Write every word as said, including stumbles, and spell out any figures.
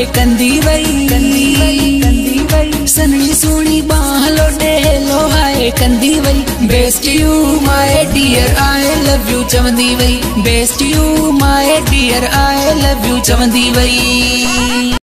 हाय कंदी वई कंदी वई कंदी वई सननी सोनी बाहलो डेलो हाय कंदी वई best you my dear I love you चवंदी वई best you my dear I love you चवंदी वई।